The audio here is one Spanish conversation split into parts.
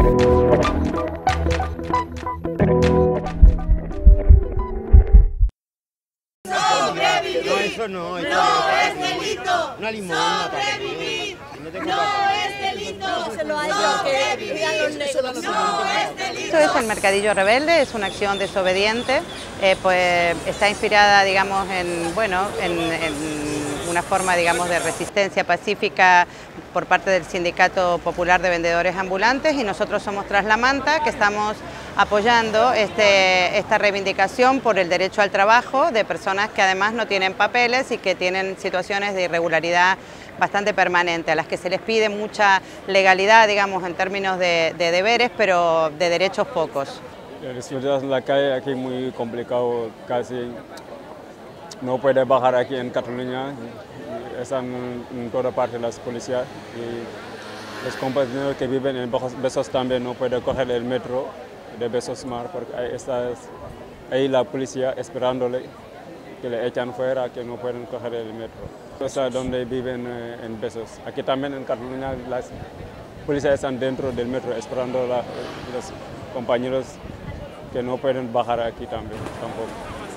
Eso no es delito. Una limosna para vivir. No es delito. Se lo ha hecho que vivían los negros. No es delito. Esto es el Mercadillo Rebelde, es una acción desobediente, pues está inspirada, digamos, en una forma, digamos, de resistencia pacífica por parte del Sindicato Popular de Vendedores Ambulantes, y nosotros somos Tras la Manta, que estamos apoyando esta reivindicación por el derecho al trabajo de personas que además no tienen papeles y que tienen situaciones de irregularidad bastante permanente, a las que se les pide mucha legalidad, digamos, en términos de deberes, pero de derechos pocos. El ciudad en la calle aquí muy complicado, casi no puede bajar aquí en Cataluña, están en toda parte las policías, y los compañeros que viven en Besós también no pueden coger el metro de Besós Mar, porque ahí está la policía esperándole, que le echan fuera, que no pueden coger el metro. O sea, donde viven en Besós. Aquí también en Cataluña las policías están dentro del metro esperando a los compañeros que no pueden bajar aquí también, tampoco.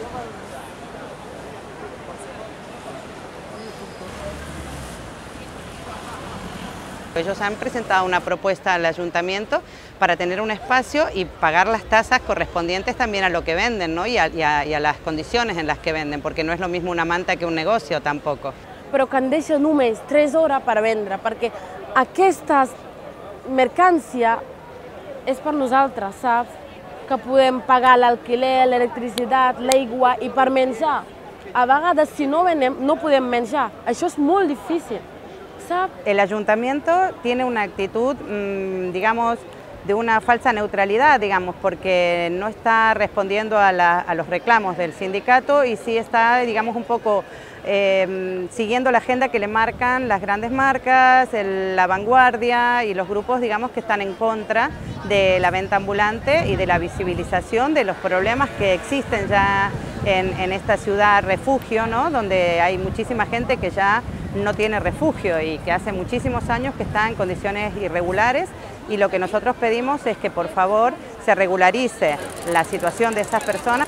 Ellos han presentado una propuesta al ayuntamiento para tener un espacio y pagar las tasas correspondientes también a lo que venden, ¿no? y a las condiciones en las que venden, porque no es lo mismo una manta que un negocio tampoco. Però que en deixa només 3 hores per vendre, perquè aquesta mercància és per nosaltres, saps? Que podem pagar l'alquiler, l'electricitat, l'aigua i per menjar. A vegades, si no venem, no podem menjar. Això és molt difícil. El ayuntamiento tiene una actitud, digamos, de una falsa neutralidad, digamos, porque no está respondiendo a los reclamos del sindicato y sí está, digamos, un poco siguiendo la agenda que le marcan las grandes marcas, la vanguardia y los grupos, digamos, que están en contra de la venta ambulante y de la visibilización de los problemas que existen ya en esta ciudad refugio, ¿no? Donde hay muchísima gente que ya no tiene refugio y que hace muchísimos años que está en condiciones irregulares, y lo que nosotros pedimos es que por favor se regularice la situación de estas personas.